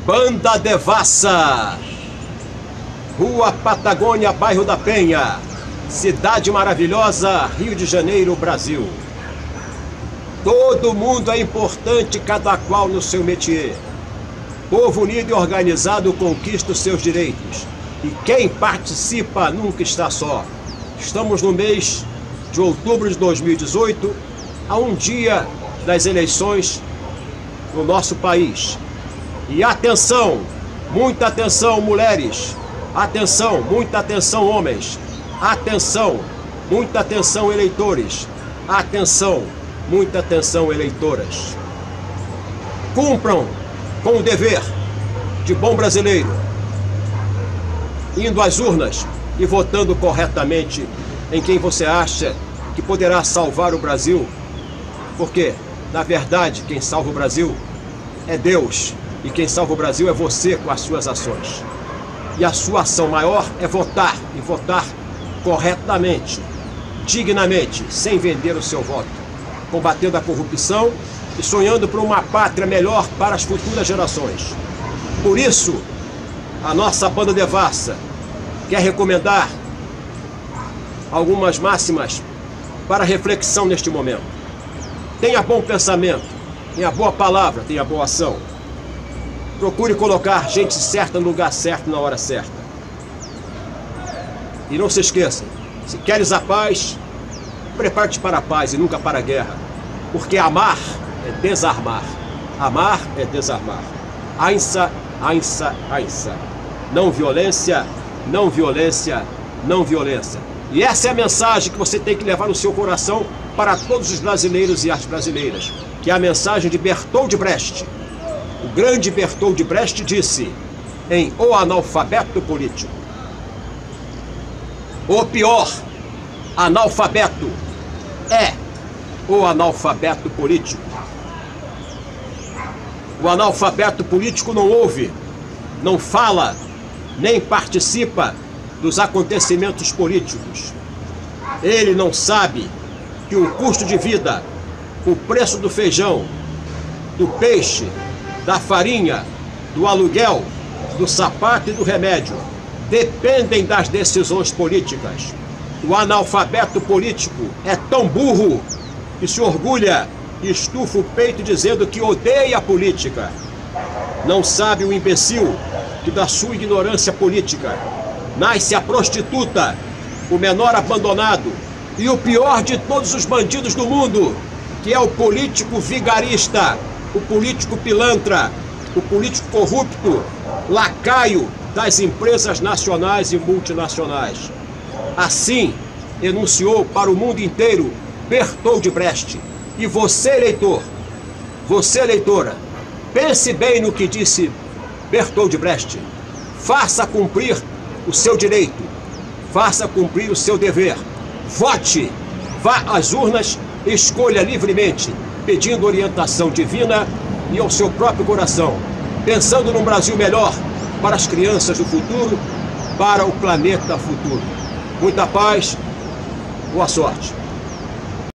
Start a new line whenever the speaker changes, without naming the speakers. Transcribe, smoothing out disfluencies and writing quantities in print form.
Banda Devassa, Rua Patagônia, bairro da Penha, cidade maravilhosa, Rio de Janeiro, Brasil. Todo mundo é importante, cada qual no seu métier. Povo unido e organizado conquista os seus direitos. E quem participa nunca está só. Estamos no mês de outubro de 2018, a um dia das eleições no nosso país. E atenção, muita atenção, mulheres. Atenção, muita atenção, homens. Atenção, muita atenção, eleitores. Atenção, muita atenção, eleitoras. Cumpram com o dever de bom brasileiro, indo às urnas e votando corretamente em quem você acha que poderá salvar o Brasil, porque, na verdade, quem salva o Brasil é Deus, e quem salva o Brasil é você com as suas ações. E a sua ação maior é votar, e votar corretamente, dignamente, sem vender o seu voto, combatendo a corrupção e sonhando por uma pátria melhor para as futuras gerações. Por isso, a nossa Banda Devassa quer recomendar algumas máximas para reflexão neste momento. Tenha bom pensamento, tenha boa palavra, tenha boa ação. Procure colocar gente certa no lugar certo, na hora certa. E não se esqueça, se queres a paz, prepare-te para a paz e nunca para a guerra. Porque amar é desarmar. Amar é desarmar. Ainsa, ainsa, ainsa. Não violência, não violência, não violência. E essa é a mensagem que você tem que levar no seu coração para todos os brasileiros e as brasileiras, que é a mensagem de Bertold Brecht. O grande Bertold Brecht disse em O Analfabeto Político: o pior analfabeto é o analfabeto político. O analfabeto político não ouve, não fala, nem participa dos acontecimentos políticos. Ele não sabe que o custo de vida, o preço do feijão, do peixe, da farinha, do aluguel, do sapato e do remédio dependem das decisões políticas. O analfabeto político é tão burro que se orgulha e estufa o peito dizendo que odeia a política. Não sabe o imbecil que da sua ignorância política nasce a prostituta, o menor abandonado e o pior de todos os bandidos do mundo, que é o político vigarista, o político pilantra, o político corrupto, lacaio das empresas nacionais e multinacionais. Assim enunciou para o mundo inteiro Bertold Brecht. E você, eleitor, você, eleitora, pense bem no que disse Bertold Brecht. Faça cumprir o seu direito, faça cumprir o seu dever. Vote, vá às urnas, escolha livremente, pedindo orientação divina e ao seu próprio coração, pensando num Brasil melhor para as crianças do futuro, para o planeta futuro. Muita paz, boa sorte.